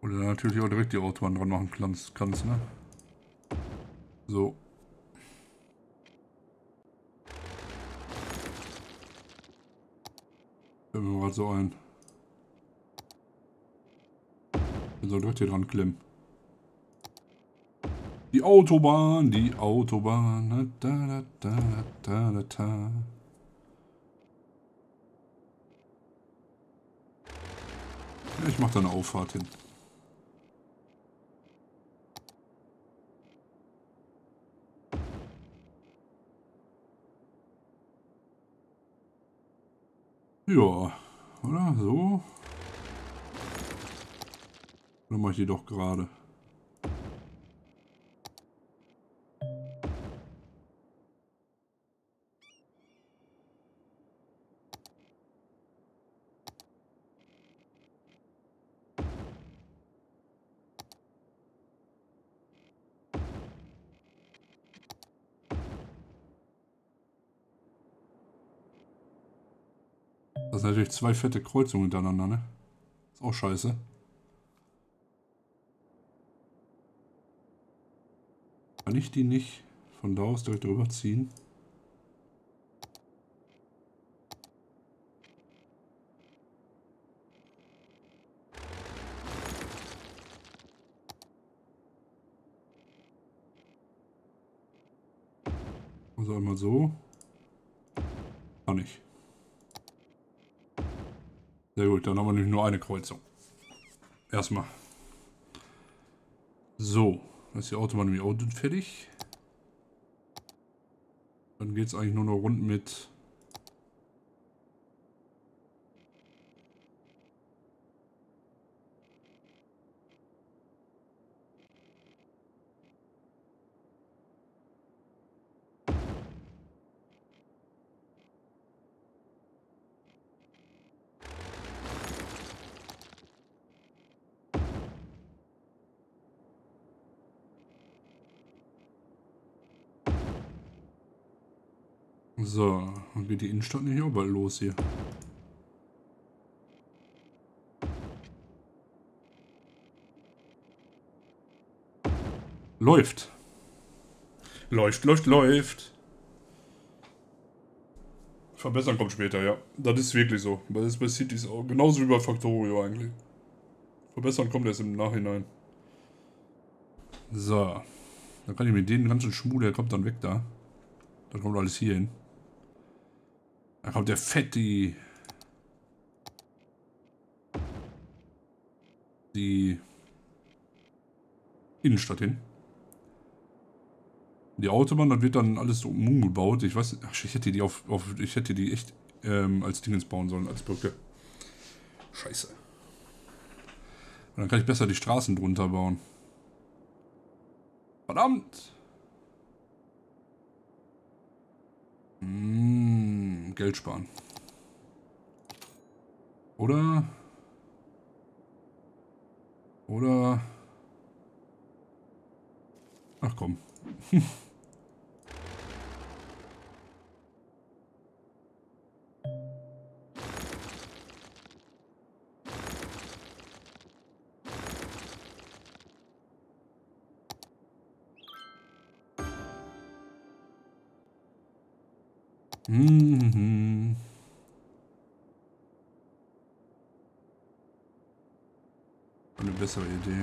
Oder natürlich auch direkt die Autobahn dran machen kannst, ne? So. Fällt mir gerade so ein. Ich soll direkt hier dran klemmen. Die Autobahn, die Autobahn. Da, da, da, da, da, da. Ja, ich mach da eine Auffahrt hin. Ja, oder? So. Dann mache ich die doch gerade. Das sind natürlich zwei fette Kreuzungen hintereinander, ne? Ist auch scheiße. Kann ich die nicht von da aus direkt drüber ziehen? Also einmal so. Kann ich. Sehr gut, dann haben wir nämlich nur eine Kreuzung. Erstmal. So, dann ist die Autobahn nämlich auch fertig. Dann geht es eigentlich nur noch rund mit... So, dann geht die Innenstadt nicht auch bald los hier. Läuft. Läuft, läuft, läuft. Verbessern kommt später, ja. Das ist wirklich so. Das ist bei Cities auch. Genauso wie bei Factorio eigentlich. Verbessern kommt erst im Nachhinein. So. Dann kann ich mit dem ganzen Schmuh, der kommt dann weg da. Dann kommt alles hier hin. Da kommt der Fetti. Die Innenstadt hin. Die Autobahn, das wird dann alles so umgebaut. Ich weiß, ach, ich hätte die ich hätte die echt als Dingens bauen sollen, als Brücke. Scheiße. Und dann kann ich besser die Straßen drunter bauen. Verdammt! Geld sparen. Oder? Oder? Ach komm. Mhm. Eine bessere Idee.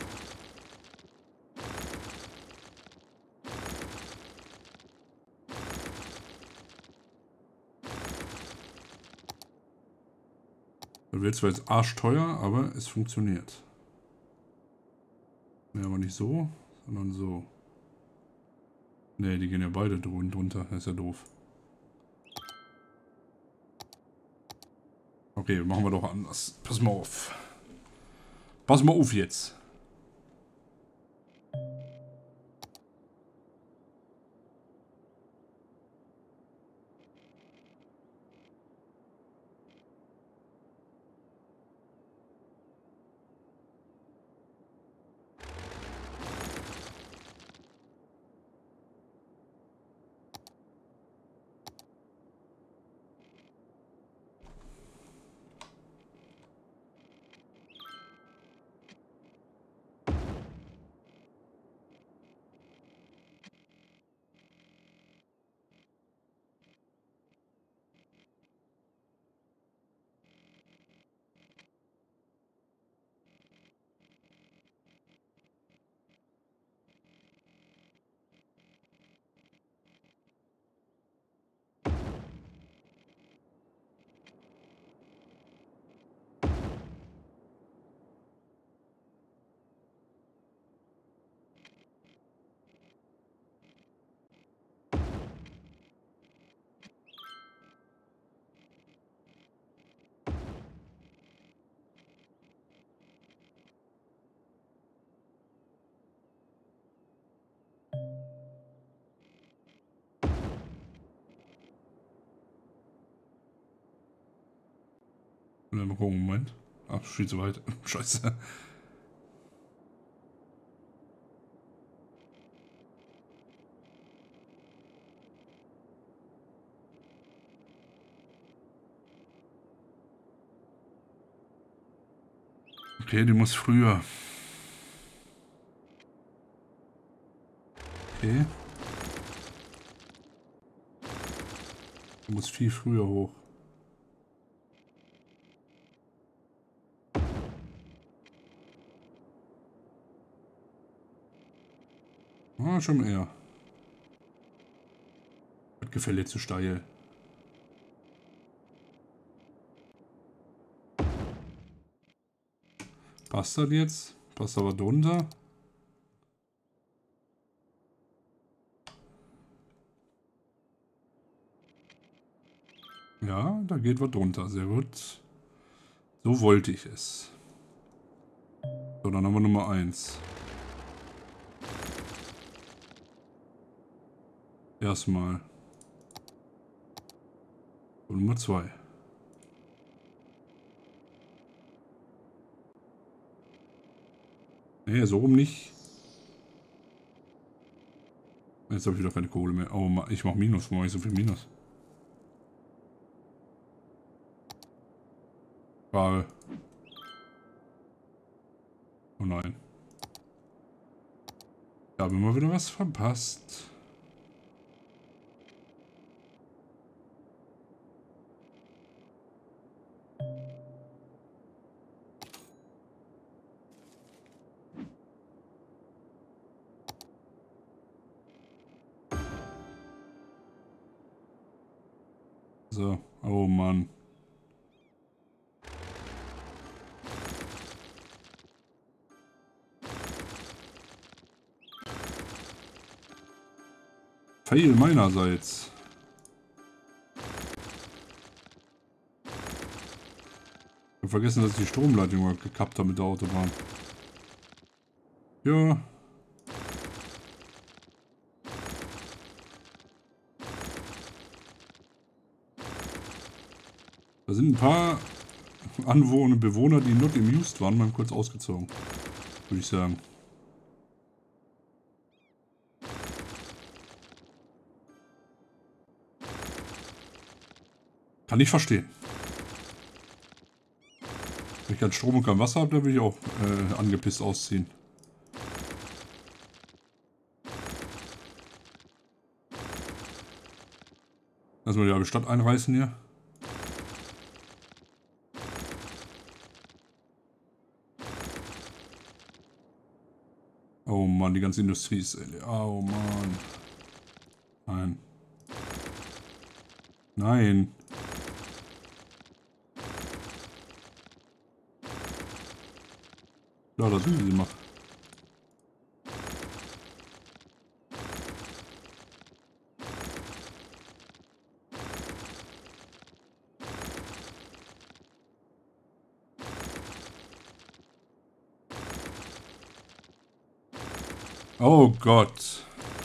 Das wird zwar jetzt arschteuer, aber es funktioniert. Ne, aber nicht so, sondern so. Ne, die gehen ja beide drunter. Das ist ja doof. Okay, machen wir doch anders. Pass mal auf. Pass mal auf jetzt. Mal gucken, Moment. Ach, viel zu weit. Scheiße. Okay, die muss früher. Okay. Die muss viel früher hoch. Ah, schon eher. Das Gefälle zu steil. Passt das jetzt? Passt aber drunter. Ja, da geht was drunter. Sehr gut. So wollte ich es. So, dann haben wir Nummer 1. Erstmal. Und Nummer 2. Nee, so rum nicht. Jetzt habe ich wieder keine Kohle mehr. Oh, ich mache Minus. Warum mache ich so viel Minus? Frage. Oh nein. Da haben wir mal wieder was verpasst. So. Oh Mann. Fail meinerseits. Ich habe vergessen, dass ich die Stromleitung mal gekappt habe mit der Autobahn. Ja. Da sind ein paar Bewohner, die not amused waren, mal kurz ausgezogen. Würde ich sagen. Kann ich verstehen. Wenn ich keinen Strom und kein Wasser habe, dann will ich auch angepisst ausziehen. Lass mal die halbe Stadt einreißen hier. Oh Mann, die ganze Industrie ist... Oh Mann. Nein. Nein. Ja, das will sie machen. Oh Gott.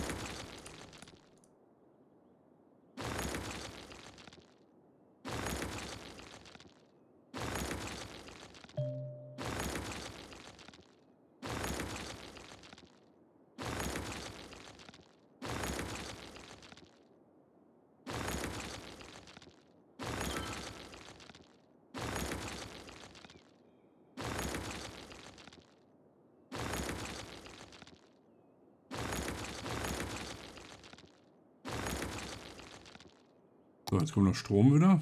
So, jetzt kommt noch Strom wieder.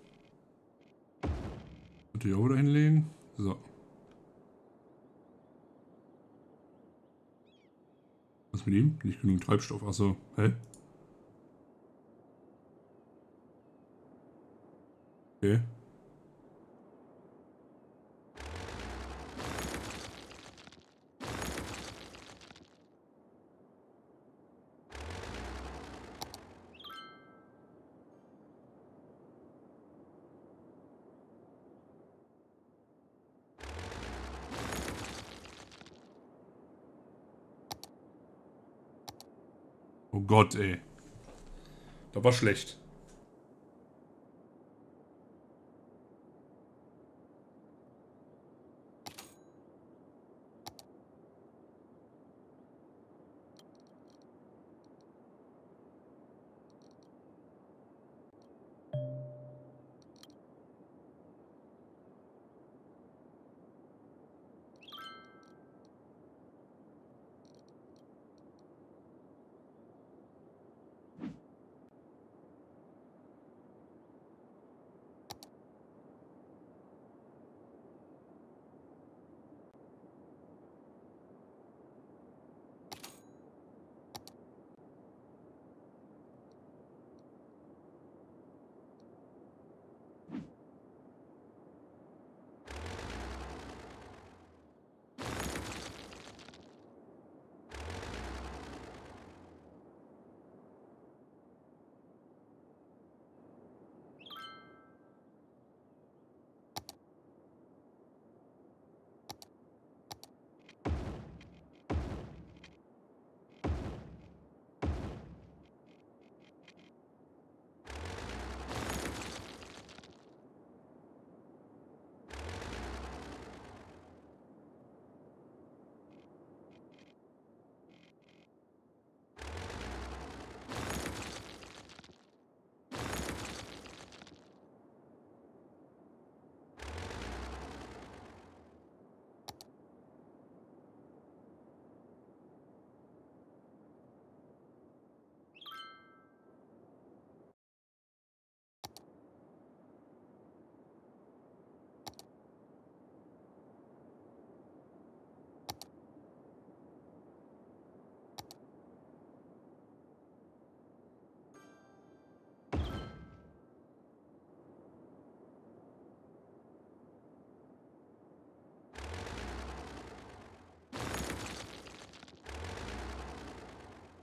Könnte ich auch wieder hinlegen. So. Was mit ihm? Nicht genug Treibstoff. Achso. Hä? Okay. Oh Gott, ey. Das war schlecht.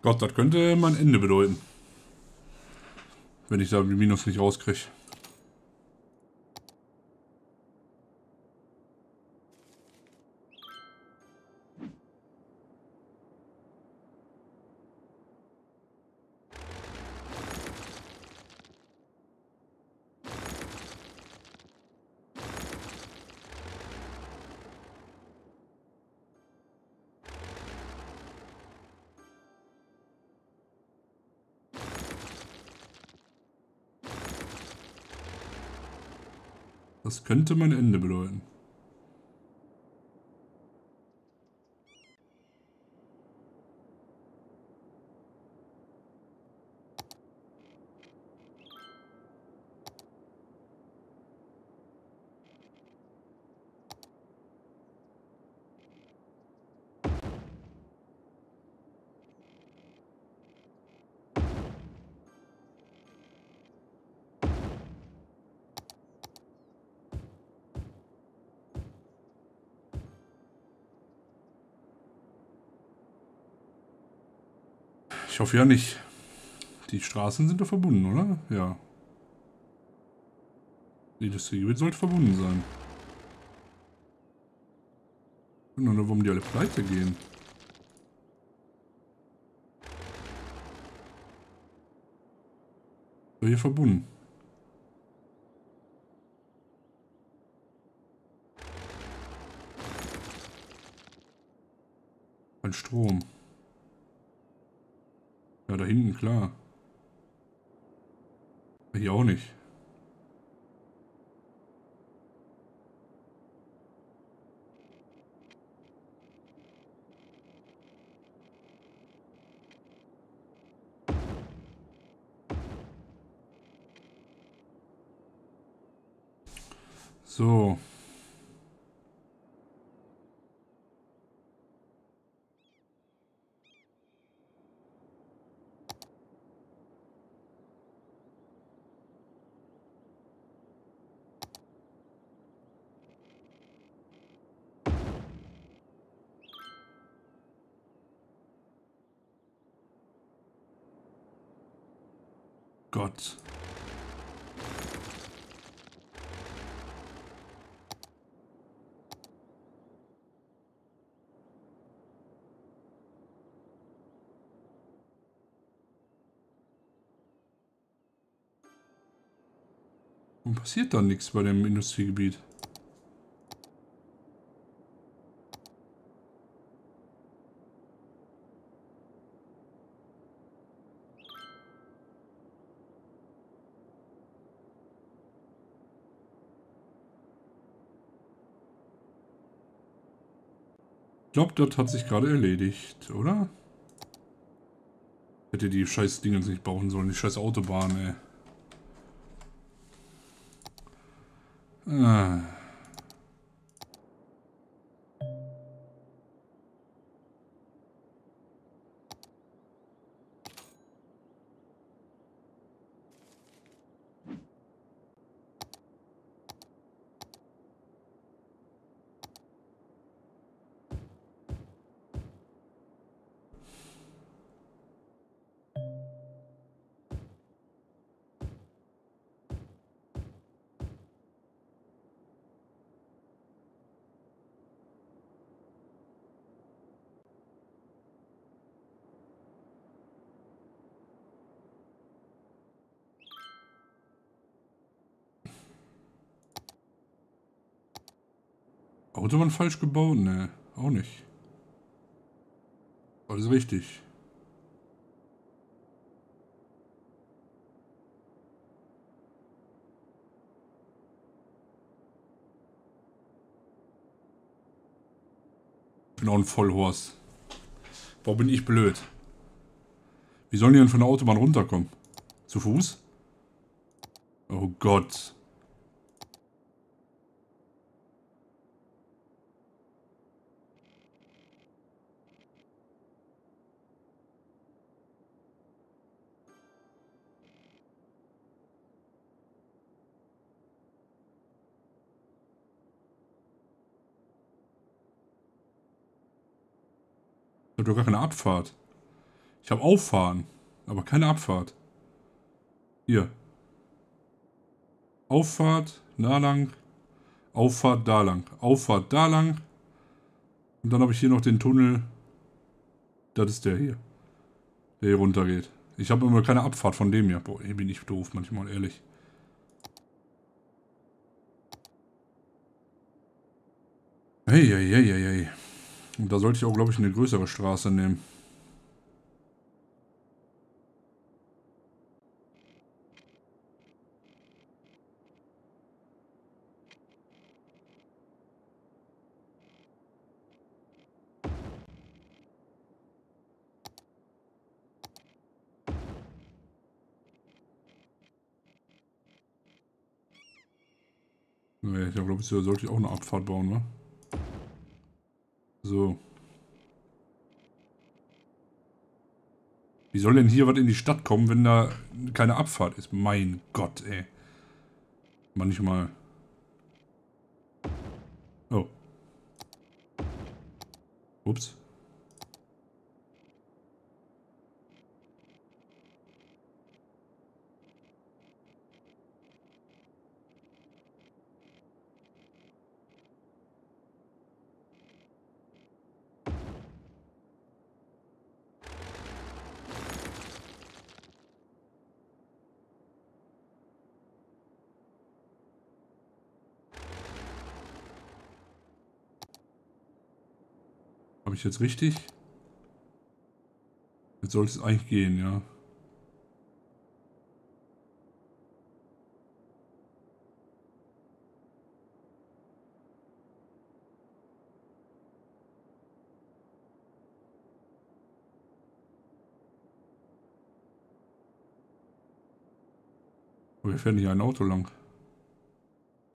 Gott, das könnte mein Ende bedeuten. Wenn ich da die Minus nicht rauskriege. Das könnte mein Ende bedeuten. Ich hoffe ja nicht. Die Straßen sind doch verbunden, oder? Ja. Das Gebiet sollte verbunden sein. Ich weiß nur, warum die alle pleite gehen. So, hier verbunden. Ein Strom. Ja, da hinten, klar. Hier auch nicht. So. Gott. Warum passiert da nichts bei dem Industriegebiet? Ich glaube, das hat sich gerade erledigt, oder? Hätte die scheiß Dinge nicht brauchen sollen, die scheiß Autobahn, ey. Ah. Autobahn falsch gebaut? Ne, auch nicht. Alles richtig. Ich bin auch ein Vollhorst. Warum bin ich blöd? Wie sollen die denn von der Autobahn runterkommen? Zu Fuß? Oh Gott. Ich hab doch gar keine Abfahrt. Ich habe Auffahren, aber keine Abfahrt. Hier. Auffahrt, da lang. Auffahrt, da lang. Auffahrt, da lang. Und dann habe ich hier noch den Tunnel. Das ist der hier. Der hier runter geht. Ich habe immer keine Abfahrt von dem hier. Boah, hier bin ich doof manchmal, ehrlich. Hey, hey, hey, hey, hey. Und da sollte ich auch, glaube ich, eine größere Straße nehmen. Nee, ich glaube, da sollte ich auch eine Abfahrt bauen, ne? So. Wie soll denn hier was in die Stadt kommen, wenn da keine Abfahrt ist? Mein Gott, ey. Manchmal. Oh. Ups. Habe ich jetzt richtig? Jetzt sollte es eigentlich gehen, ja. Aber hier fährt nicht ein Auto lang.